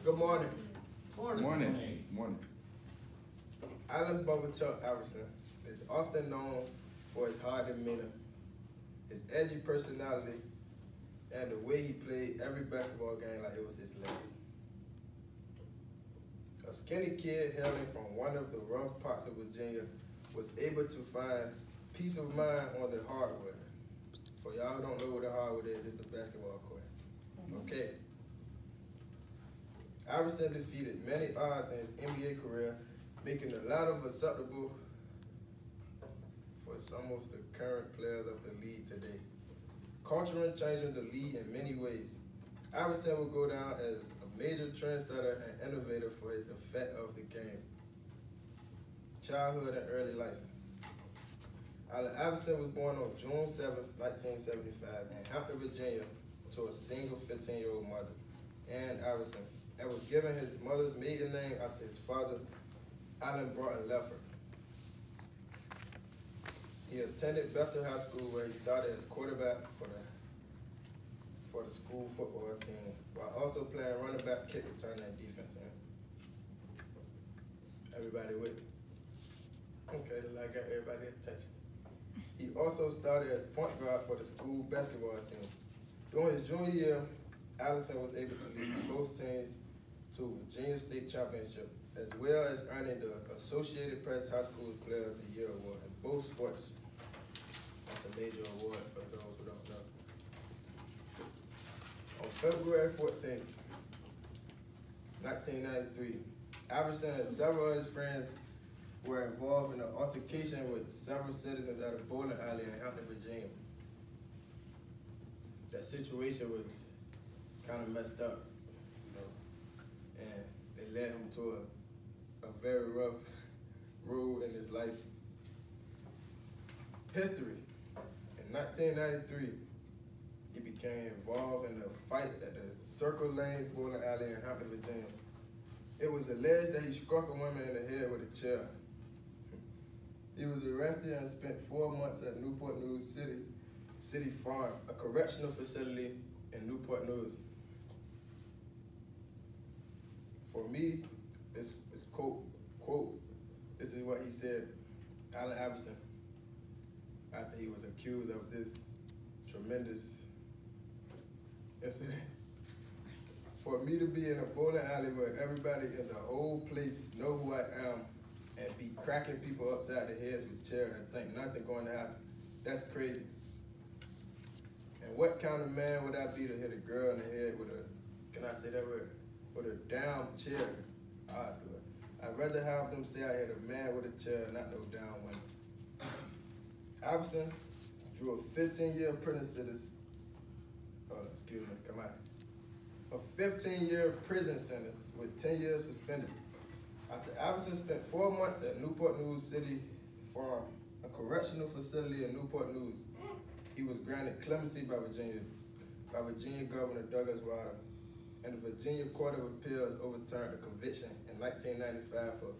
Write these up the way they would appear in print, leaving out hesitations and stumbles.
Good morning. Morning. Morning. Allen Bubba Chuck Iverson is often known for his hard demeanor, his edgy personality, and the way he played every basketball game like it was his last. A skinny kid hailing from one of the rough parts of Virginia was able to find peace of mind on the hardwood. For y'all who don't know what the hardwood is, it's the basketball court. Okay. Iverson defeated many odds in his NBA career, making a lot of acceptable for some of the current players of the league today. Culturally changing the league in many ways. Iverson will go down as a major trendsetter and innovator for his effect of the game, childhood and early life. Allen Iverson was born on June 7, 1975 in Hampton, Virginia, to a single 15-year-old mother, Ann Iverson, and was given his mother's maiden name after his father, Allen Broughton Leffert. He attended Bethel High School where he started as quarterback for the school football team, while also playing running back, kick returner, and defense end. Everybody with me? Okay, I got everybody attention. He also started as point guard for the school basketball team. During his junior year, Allison was able to lead both teams to Virginia State Championship, as well as earning the Associated Press High School Player of the Year award in both sports. That's a major award for those who don't know. On February 14, 1993, Iverson and several of his friends were involved in an altercation with several citizens at a bowling alley in Hampton, Virginia. That situation was kind of messed up, you know, and it led him to a very rough road in his life. History. In 1993, he became involved in a fight at the Circle Lanes bowling alley in Hampton, Virginia. It was alleged that he struck a woman in the head with a chair. He was arrested and spent 4 months at Newport News City Farm, a correctional facility in Newport News. For me, this quote, this is what he said, Allen Iverson, after he was accused of this tremendous incident. For me to be in a bowling alley where everybody in the whole place know who I am and be cracking people upside their heads with chairs and think nothing going to happen, that's crazy. And what kind of man would I be to hit a girl in the head with a, can I say that word? With a down chair? I'd do it. I'd rather have them say I hit a man with a chair, not no down one. Iverson drew a 15-year prison sentence. A 15-year prison sentence with 10 years suspended. After Iverson spent 4 months at Newport News City Farm, a correctional facility in Newport News, he was granted clemency by Virginia Governor Douglas Wilder, and the Virginia Court of Appeals overturned the conviction in 1995 for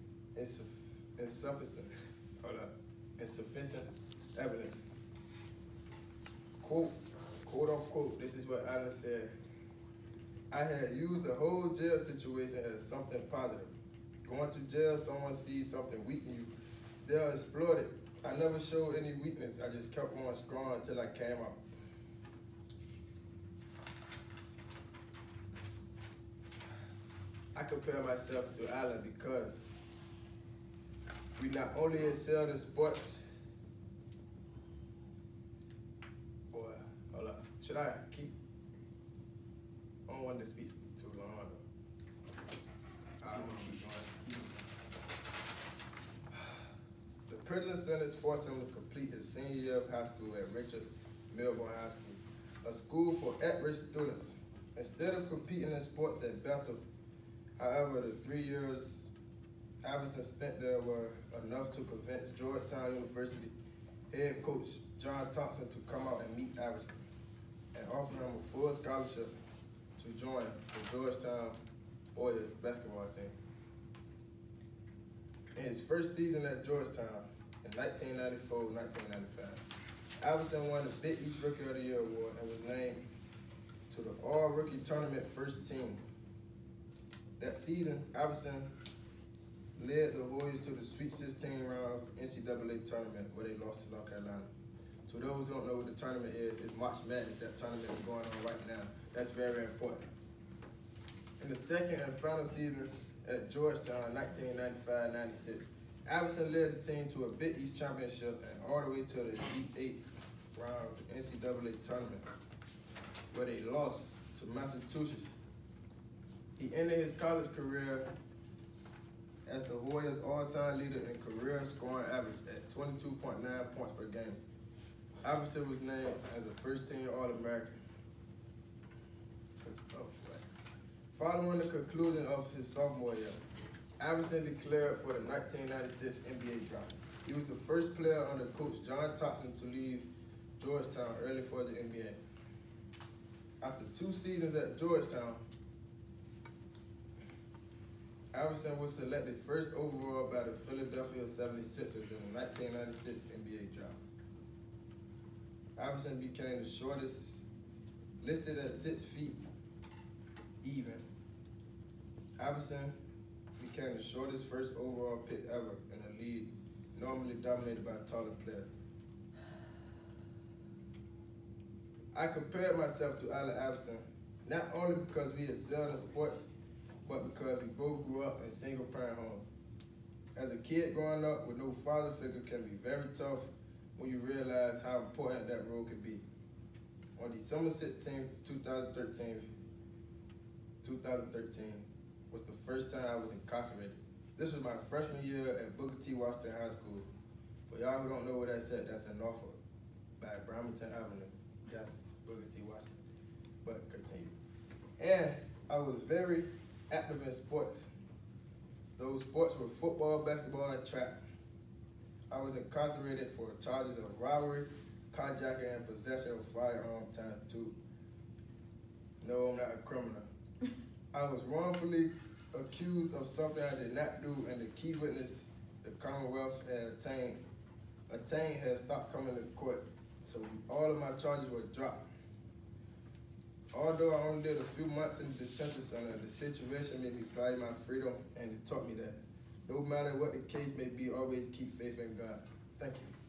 insufficient evidence. Quote unquote, this is what Allen said: I had used the whole jail situation as something positive. Going to jail, someone sees something weak in you, they'll exploit it. I never showed any weakness. I just kept on strong until I came out. I compare myself to Allen because we not only excelled in sports. Boy, hold up. Should I keep? I don't want to speak too long. I'm gonna keep going. The prison sentence forced him to complete his senior year of high school at Richard Milburn High School, a school for at-risk students. Instead of competing in sports at Bethel, however, the 3 years Iverson spent there were enough to convince Georgetown University head coach John Thompson to come out and meet Iverson and offer him a full scholarship to join the Georgetown Warriors basketball team. In his first season at Georgetown in 1994-1995, Iverson won the Big East Rookie of the Year award and was named to the All-Rookie Tournament first team. That season, Iverson led the Warriors to the Sweet 16 round of the NCAA tournament where they lost to North Carolina. To those who don't know what the tournament is, it's March Madness. That tournament is going on right now. That's very important. In the second and final season at Georgetown, 1995-96, Iverson led the team to a Big East championship and all the way to the Elite Eight round of the NCAA tournament, where they lost to Massachusetts. He ended his college career as the Warriors' all-time leader in career scoring average at 22.9 points per game. Iverson was named as a first-team All-American. Following the conclusion of his sophomore year, Iverson declared for the 1996 NBA draft. He was the first player under coach John Thompson to leave Georgetown early for the NBA. After 2 seasons at Georgetown, Iverson was selected first overall by the Philadelphia 76ers in the 1996 NBA draft. Iverson became the shortest, listed at 6 feet even. Iverson became the shortest first overall pick ever in a league normally dominated by taller players. I compared myself to Allen Iverson, not only because we excelled in sports, but because we both grew up in single-parent homes. As a kid growing up with no father figure can be very tough when you realize how important that role can be. On December 16, 2013 was the first time I was incarcerated. This was my freshman year at Booker T. Washington High School. For y'all who don't know where that's at, that's in Norfolk by Bremerton Avenue. That's Booker T. Washington. But continue. And I was very active in sports. Those sports were football, basketball, and track. I was incarcerated for charges of robbery, carjacking, and possession of a firearm ×2. No, I'm not a criminal. I was wrongfully accused of something I did not do, and the key witness the Commonwealth had attained had stopped coming to court. So all of my charges were dropped. Although I only did a few months in the detention center, the situation made me value my freedom, and it taught me that no matter what the case may be, always keep faith in God. Thank you.